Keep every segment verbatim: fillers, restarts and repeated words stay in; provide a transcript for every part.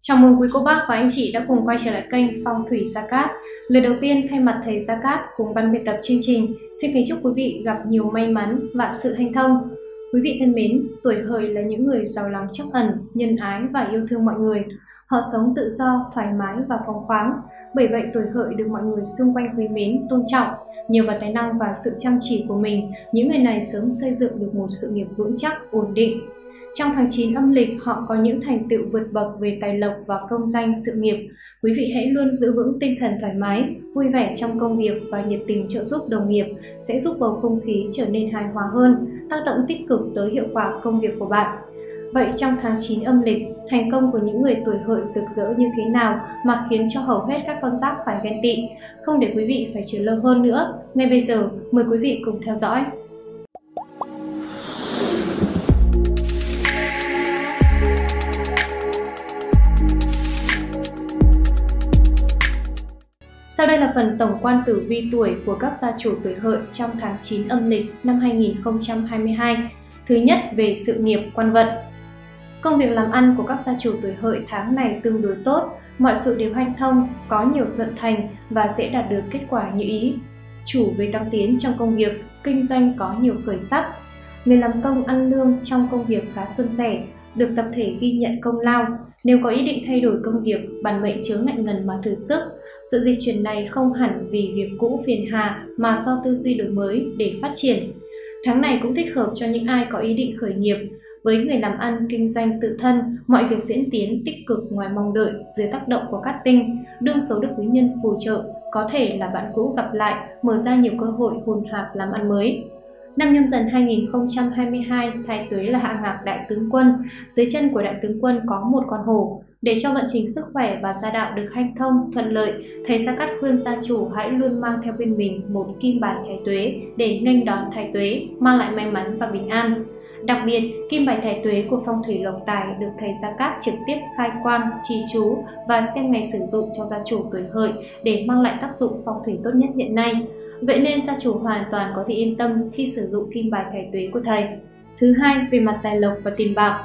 Chào mừng quý cô bác và anh chị đã cùng quay trở lại kênh Phong thủy Gia Cát. Lời đầu tiên, thay mặt thầy Gia Cát cùng ban biên tập chương trình, xin kính chúc quý vị gặp nhiều may mắn, vạn sự hanh thông. Quý vị thân mến, tuổi hợi là những người giàu lòng trắc ẩn, nhân ái và yêu thương mọi người. Họ sống tự do, thoải mái và phóng khoáng. Bởi vậy tuổi hợi được mọi người xung quanh quý mến, tôn trọng. Nhờ vào tài năng và sự chăm chỉ của mình, những người này sớm xây dựng được một sự nghiệp vững chắc, ổn định. Trong tháng chín âm lịch, họ có những thành tựu vượt bậc về tài lộc và công danh sự nghiệp. Quý vị hãy luôn giữ vững tinh thần thoải mái, vui vẻ trong công việc và nhiệt tình trợ giúp đồng nghiệp sẽ giúp bầu không khí trở nên hài hòa hơn, tác động tích cực tới hiệu quả công việc của bạn. Vậy trong tháng chín âm lịch, thành công của những người tuổi hợi rực rỡ như thế nào mà khiến cho hầu hết các con giáp phải ghen tị? Không để quý vị phải chờ lâu hơn nữa, ngay bây giờ mời quý vị cùng theo dõi. Sau đây là phần tổng quan tử vi tuổi của các gia chủ tuổi hợi trong tháng chín âm lịch năm hai nghìn không trăm hai mươi hai. Thứ nhất, về sự nghiệp, quan vận. Công việc làm ăn của các gia chủ tuổi hợi tháng này tương đối tốt, mọi sự đều hanh thông, có nhiều thuận thành và dễ đạt được kết quả như ý. Chủ về tăng tiến trong công việc, kinh doanh có nhiều khởi sắc. Người làm công ăn lương trong công việc khá suôn sẻ, được tập thể ghi nhận công lao. Nếu có ý định thay đổi công việc, bản mệnh chớ ngại ngần mà thử sức. Sự dịch chuyển này không hẳn vì việc cũ phiền hà mà do tư duy đổi mới để phát triển. Tháng này cũng thích hợp cho những ai có ý định khởi nghiệp. Với người làm ăn kinh doanh tự thân, mọi việc diễn tiến tích cực ngoài mong đợi dưới tác động của các tinh. Đương số được quý nhân phù trợ, có thể là bạn cũ gặp lại, mở ra nhiều cơ hội hồn hạp làm ăn mới. Năm Nhâm Dần hai nghìn không trăm hai mươi hai, Thái Tuế là hạ ngạc đại tướng quân, dưới chân của đại tướng quân có một con hổ. Để cho vận trình sức khỏe và gia đạo được hanh thông, thuận lợi, thầy Gia Cát khuyên gia chủ hãy luôn mang theo bên mình một kim bài Thái Tuế để nghênh đón Thái Tuế, mang lại may mắn và bình an. Đặc biệt, kim bài Thái Tuế của phong thủy lộc tài được thầy Gia Cát trực tiếp khai quang, trì chú và xem ngày sử dụng cho gia chủ tuổi hợi để mang lại tác dụng phong thủy tốt nhất hiện nay. Vậy nên gia chủ hoàn toàn có thể yên tâm khi sử dụng kim bài Thái Tuế của thầy. Thứ hai, về mặt tài lộc và tiền bạc.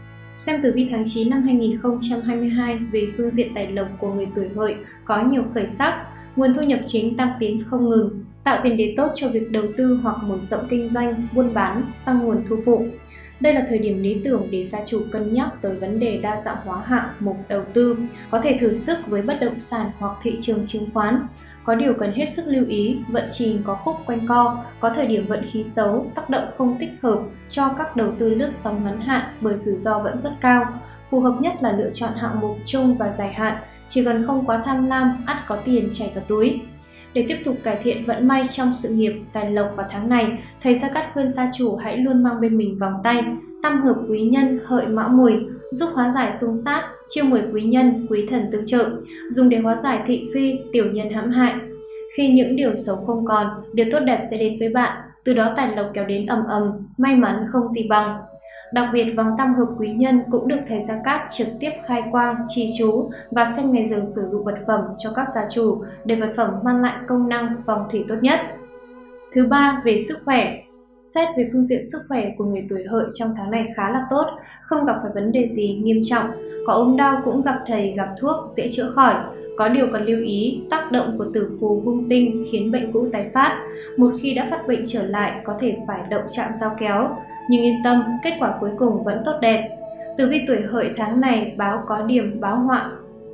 Xem tử vi tháng chín năm hai nghìn không trăm hai mươi hai về phương diện tài lộc của người tuổi hợi có nhiều khởi sắc, nguồn thu nhập chính tăng tiến không ngừng, tạo tiền đề tốt cho việc đầu tư hoặc mở rộng kinh doanh, buôn bán, tăng nguồn thu phụ. Đây là thời điểm lý tưởng để gia chủ cân nhắc tới vấn đề đa dạng hóa hạng mục đầu tư, có thể thử sức với bất động sản hoặc thị trường chứng khoán. Có điều cần hết sức lưu ý, vận trình có khúc quanh co, có thời điểm vận khí xấu, tác động không thích hợp cho các đầu tư lướt sóng ngắn hạn bởi rủi ro vẫn rất cao. Phù hợp nhất là lựa chọn hạng mục chung và dài hạn, chỉ cần không quá tham lam, ắt có tiền chảy vào túi. Để tiếp tục cải thiện vận may trong sự nghiệp, tài lộc vào tháng này, thầy Gia Cát khuyên gia chủ hãy luôn mang bên mình vòng tay, tam hợp quý nhân hợi mão mùi, giúp hóa giải xung sát, chiêu mời quý nhân, quý thần tương trợ, dùng để hóa giải thị phi, tiểu nhân hãm hại. Khi những điều xấu không còn, điều tốt đẹp sẽ đến với bạn, từ đó tài lộc kéo đến ầm ầm, may mắn không gì bằng. Đặc biệt, vòng tam hợp quý nhân cũng được thầy Gia Cát trực tiếp khai quang, trì chú và xem ngày giờ sử dụng vật phẩm cho các gia chủ để vật phẩm mang lại công năng phong thủy tốt nhất. Thứ ba, về sức khỏe. Xét về phương diện sức khỏe của người tuổi hợi trong tháng này khá là tốt, không gặp phải vấn đề gì nghiêm trọng, có ốm đau cũng gặp thầy gặp thuốc dễ chữa khỏi. Có điều cần lưu ý, tác động của tử phù hung tinh khiến bệnh cũ tái phát. Một khi đã phát bệnh trở lại có thể phải động chạm dao kéo, nhưng yên tâm, kết quả cuối cùng vẫn tốt đẹp. Tử vi tuổi hợi tháng này báo có điểm báo họa.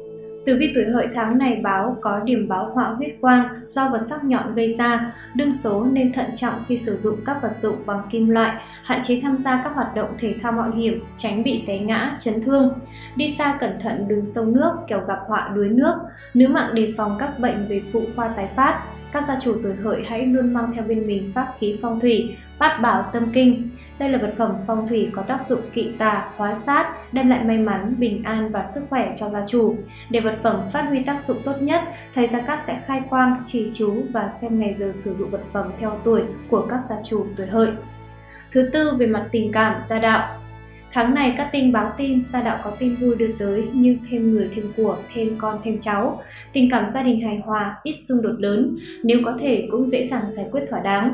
Tử vi tuổi hợi tháng này báo có điểm báo họa huyết quang do vật sắc nhọn gây ra, đương số nên thận trọng khi sử dụng các vật dụng bằng kim loại, hạn chế tham gia các hoạt động thể thao mạo hiểm, tránh bị té ngã, chấn thương. Đi xa cẩn thận đường sông nước, kẻo gặp họa đuối nước. Nữ mạng đề phòng các bệnh về phụ khoa tái phát. Các gia chủ tuổi hợi hãy luôn mang theo bên mình pháp khí phong thủy, bát bảo tâm kinh. Đây là vật phẩm phong thủy có tác dụng kỵ tà, hóa sát, đem lại may mắn, bình an và sức khỏe cho gia chủ. Để vật phẩm phát huy tác dụng tốt nhất, thầy Gia Cát sẽ khai quang, trì chú và xem ngày giờ sử dụng vật phẩm theo tuổi của các gia chủ tuổi hợi. Thứ tư, về mặt tình cảm, gia đạo. Tháng này các tinh báo tin gia đạo có tin vui đưa tới như thêm người thêm của, thêm con thêm cháu. Tình cảm gia đình hài hòa, ít xung đột lớn, nếu có thể cũng dễ dàng giải quyết thỏa đáng.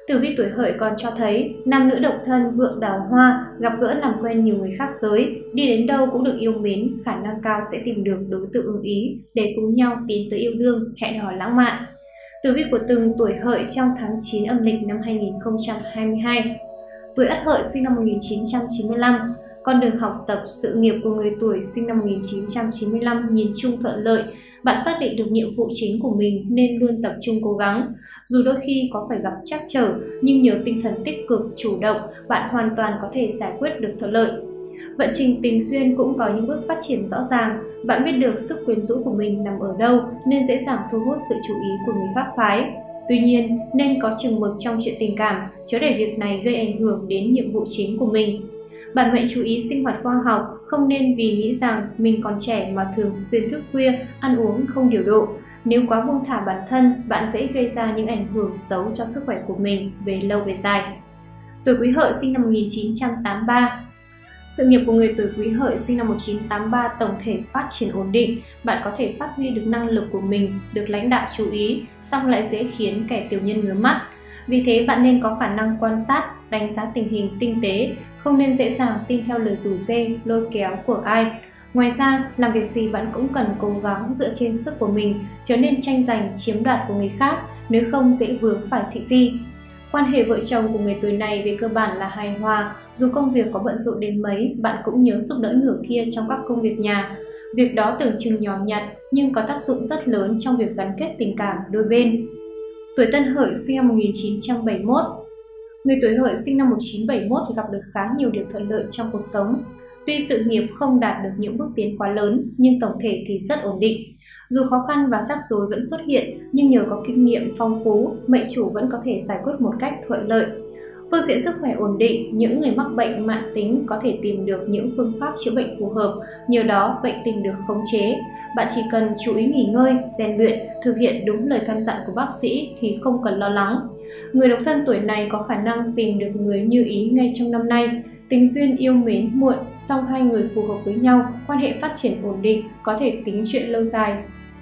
Tử vi tuổi Hợi còn cho thấy nam nữ độc thân vượng đào hoa, gặp gỡ làm quen nhiều người khác giới, đi đến đâu cũng được yêu mến, khả năng cao sẽ tìm được đối tượng ưng ý để cùng nhau tiến tới yêu đương, hẹn hò lãng mạn. Tử vi của từng tuổi Hợi trong tháng chín âm lịch năm hai nghìn không trăm hai mươi hai. Tuổi Ất Hợi sinh năm một nghìn chín trăm chín mươi lăm. Con đường học tập, sự nghiệp của người tuổi sinh năm một nghìn chín trăm chín mươi lăm nhìn chung thuận lợi. Bạn xác định được nhiệm vụ chính của mình nên luôn tập trung cố gắng. Dù đôi khi có phải gặp trắc trở, nhưng nhờ tinh thần tích cực, chủ động, bạn hoàn toàn có thể giải quyết được thuận lợi. Vận trình tình duyên cũng có những bước phát triển rõ ràng. Bạn biết được sức quyến rũ của mình nằm ở đâu nên dễ dàng thu hút sự chú ý của người khác phái. Tuy nhiên, nên có chừng mực trong chuyện tình cảm, chớ để việc này gây ảnh hưởng đến nhiệm vụ chính của mình. Bản mệnh chú ý sinh hoạt khoa học, không nên vì nghĩ rằng mình còn trẻ mà thường xuyên thức khuya, ăn uống không điều độ. Nếu quá buông thả bản thân, bạn dễ gây ra những ảnh hưởng xấu cho sức khỏe của mình về lâu về dài. Tuổi Quý Hợi sinh năm một nghìn chín trăm tám mươi ba. Sự nghiệp của người tuổi Quý Hợi sinh năm một nghìn chín trăm tám mươi ba tổng thể phát triển ổn định, bạn có thể phát huy được năng lực của mình, được lãnh đạo chú ý, song lại dễ khiến kẻ tiểu nhân ngứa mắt. Vì thế bạn nên có khả năng quan sát, đánh giá tình hình tinh tế, không nên dễ dàng tin theo lời rủ rê, lôi kéo của ai. Ngoài ra, làm việc gì bạn cũng cần cố gắng dựa trên sức của mình, chớ nên tranh giành, chiếm đoạt của người khác, nếu không dễ vướng phải thị phi. Quan hệ vợ chồng của người tuổi này về cơ bản là hài hòa, dù công việc có bận rộn đến mấy, bạn cũng nhớ giúp đỡ nửa kia trong các công việc nhà. Việc đó tưởng chừng nhỏ nhặt nhưng có tác dụng rất lớn trong việc gắn kết tình cảm đôi bên. Tuổi Tân Hợi sinh năm một nghìn chín trăm bảy mươi mốt. Người tuổi Hợi sinh năm một nghìn chín trăm bảy mươi mốt thì gặp được khá nhiều điều thuận lợi trong cuộc sống. Tuy sự nghiệp không đạt được những bước tiến quá lớn, nhưng tổng thể thì rất ổn định. Dù khó khăn và rắc rối vẫn xuất hiện, nhưng nhờ có kinh nghiệm phong phú, mệnh chủ vẫn có thể giải quyết một cách thuận lợi. Phương diện sức khỏe ổn định, những người mắc bệnh mãn tính có thể tìm được những phương pháp chữa bệnh phù hợp, nhờ đó bệnh tình được khống chế. Bạn chỉ cần chú ý nghỉ ngơi, rèn luyện, thực hiện đúng lời căn dặn của bác sĩ thì không cần lo lắng. Người độc thân tuổi này có khả năng tìm được người như ý ngay trong năm nay. Tình duyên yêu mến muộn, song hai người phù hợp với nhau, quan hệ phát triển ổn định, có thể tính chuyện lâu dài.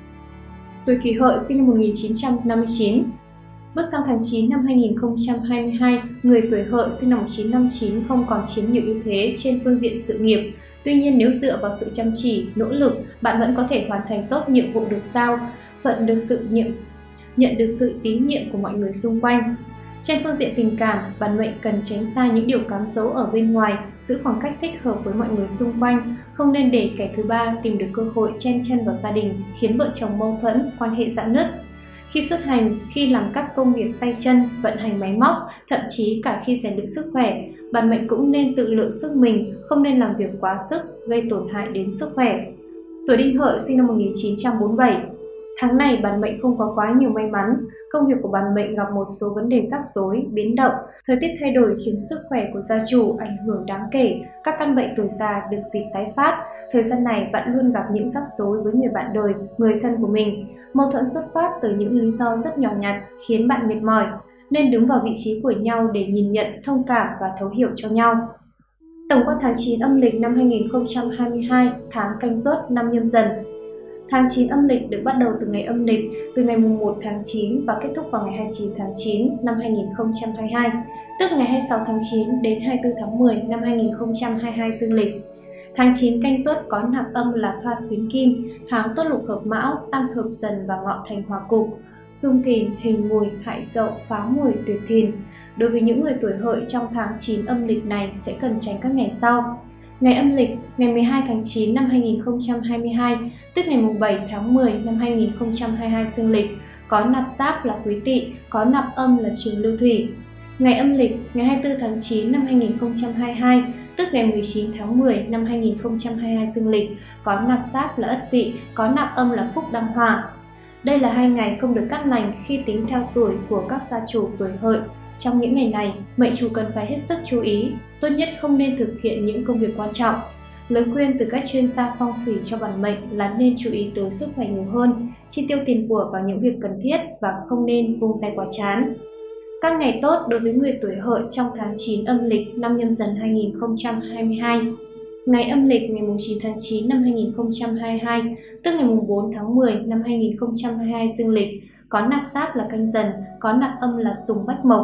Tuổi Kỷ Hợi sinh năm một nghìn chín trăm năm mươi chín. Bước sang tháng chín năm hai nghìn không trăm hai mươi hai, người tuổi Hợi sinh năm một nghìn chín trăm năm mươi chín không còn chiếm nhiều ưu thế trên phương diện sự nghiệp. Tuy nhiên, nếu dựa vào sự chăm chỉ, nỗ lực, bạn vẫn có thể hoàn thành tốt nhiệm vụ được giao, phận được sự nhiệm, nhận được sự tín nhiệm của mọi người xung quanh. Trên phương diện tình cảm, bản mệnh cần tránh xa những điều cám dỗ ở bên ngoài, giữ khoảng cách thích hợp với mọi người xung quanh, không nên để kẻ thứ ba tìm được cơ hội chen chân vào gia đình, khiến vợ chồng mâu thuẫn, quan hệ rạn nứt. Khi xuất hành, khi làm các công việc tay chân, vận hành máy móc, thậm chí cả khi rèn luyện sức khỏe, bản mệnh cũng nên tự lượng sức mình, không nên làm việc quá sức, gây tổn hại đến sức khỏe. Tuổi Đinh Hợi sinh năm một nghìn chín trăm bốn mươi bảy. Tháng này bản mệnh không có quá nhiều may mắn, công việc của bản mệnh gặp một số vấn đề rắc rối, biến động, thời tiết thay đổi khiến sức khỏe của gia chủ ảnh hưởng đáng kể, các căn bệnh tuổi già được dịp tái phát. Thời gian này bạn luôn gặp những rắc rối với người bạn đời, người thân của mình. Mâu thuẫn xuất phát từ những lý do rất nhỏ nhặt khiến bạn mệt mỏi, nên đứng vào vị trí của nhau để nhìn nhận, thông cảm và thấu hiểu cho nhau. Tổng quan tháng chín âm lịch năm hai nghìn không trăm hai mươi hai, tháng Canh Tuất năm Nhâm Dần. Tháng chín âm lịch được bắt đầu từ ngày âm lịch, từ ngày mùng một tháng chín và kết thúc vào ngày hai mươi chín tháng chín năm hai nghìn không trăm hai mươi hai, tức ngày hai mươi sáu tháng chín đến hai mươi tư tháng mười năm hai nghìn không trăm hai mươi hai dương lịch. Tháng chín Canh Tuất có nạp âm là Thoa Xuyến Kim, tháng Tuất Lục hợp Mão, Tam hợp Dần và Ngọ thành hòa cục, Xung Thìn, Hình Mùi, Hại Dậu, Phá Mùi, Tuyệt Thìn. Đối với những người tuổi Hợi trong tháng chín âm lịch này sẽ cần tránh các ngày sau. Ngày âm lịch, ngày mười hai tháng chín năm hai nghìn không trăm hai mươi hai, tức ngày mùng bảy tháng mười năm hai nghìn không trăm hai mươi hai dương lịch, có nạp giáp là Quý Tỵ, có nạp âm là Trường Lưu Thủy. Ngày âm lịch, ngày hai mươi tư tháng chín năm hai nghìn không trăm hai mươi hai, tức ngày mười chín tháng mười năm hai nghìn không trăm hai mươi hai dương lịch, có nạp giáp là Ất Tỵ, có nạp âm là Phúc Đăng Hỏa. Đây là hai ngày không được cát lành khi tính theo tuổi của các gia chủ tuổi Hợi. Trong những ngày này, mệnh chủ cần phải hết sức chú ý, tốt nhất không nên thực hiện những công việc quan trọng. Lời khuyên từ các chuyên gia phong thủy cho bản mệnh là nên chú ý tới sức khỏe nhiều hơn, chi tiêu tiền của vào những việc cần thiết và không nên vung tay quá chán. Các ngày tốt đối với người tuổi Hợi trong tháng chín âm lịch năm Nhâm Dần hai nghìn không trăm hai mươi hai. Ngày âm lịch ngày mùng chín tháng chín năm hai nghìn không trăm hai mươi hai, tức ngày mùng bốn tháng mười năm hai nghìn không trăm hai mươi hai dương lịch, có nạp giáp là Canh Dần, có nạp âm là Tùng Bách Mộc.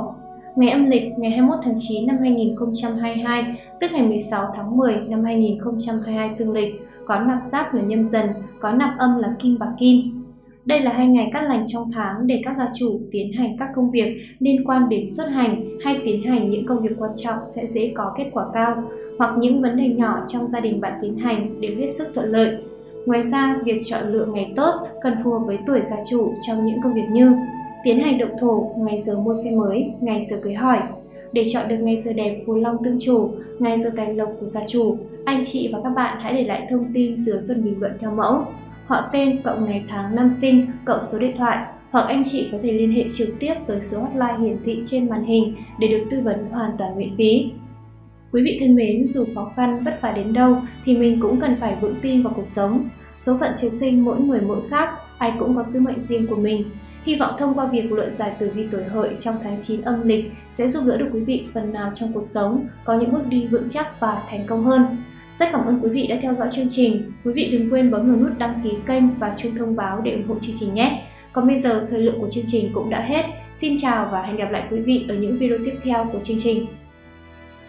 Ngày âm lịch ngày hai mươi mốt tháng chín năm hai nghìn không trăm hai mươi hai, tức ngày mười sáu tháng mười năm hai nghìn không trăm hai mươi hai dương lịch, có nạp giáp là Nhâm Dần, có nạp âm là Kim Bạc Kim. Đây là hai ngày cát lành trong tháng để các gia chủ tiến hành các công việc liên quan đến xuất hành hay tiến hành những công việc quan trọng sẽ dễ có kết quả cao, hoặc những vấn đề nhỏ trong gia đình bạn tiến hành đều hết sức thuận lợi. Ngoài ra, việc chọn lựa ngày tốt cần phù hợp với tuổi gia chủ trong những công việc như tiến hành động thổ, ngày giờ mua xe mới, ngày giờ cưới hỏi. Để chọn được ngày giờ đẹp phù long tương chủ, ngày giờ tài lộc của gia chủ, anh chị và các bạn hãy để lại thông tin dưới phần bình luận theo mẫu: họ tên cộng ngày tháng năm sinh cộng số điện thoại, hoặc anh chị có thể liên hệ trực tiếp tới số hotline hiển thị trên màn hình để được tư vấn hoàn toàn miễn phí. Quý vị thân mến, dù khó khăn vất vả đến đâu thì mình cũng cần phải vững tin vào cuộc sống. Số phận trời sinh mỗi người mỗi khác, ai cũng có sứ mệnh riêng của mình. Hy vọng thông qua việc luận giải tử vi tuổi hợi trong tháng chín âm lịch sẽ giúp đỡ được quý vị phần nào trong cuộc sống, có những bước đi vững chắc và thành công hơn. Rất cảm ơn quý vị đã theo dõi chương trình. Quý vị đừng quên bấm vào nút đăng ký kênh và chuông thông báo để ủng hộ chương trình nhé. Còn bây giờ, thời lượng của chương trình cũng đã hết. Xin chào và hẹn gặp lại quý vị ở những video tiếp theo của chương trình.